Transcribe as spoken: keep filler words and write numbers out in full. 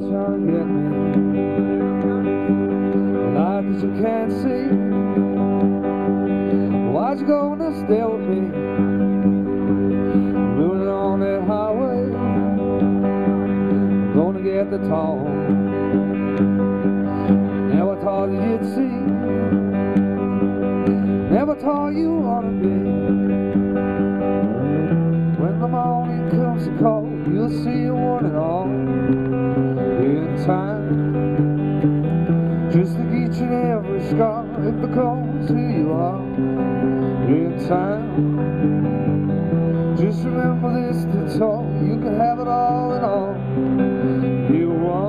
trying to get me. Light that you can't see. Why'd you go and stay with me? Moving on that highway, gonna get the toll. Never thought you'd see, never thought you wanna be. When the morning comes to call, you'll see you one and all in time. Just like each and every scar, it becomes who you are in time. Just remember this, that's all. You can have it all and all you want.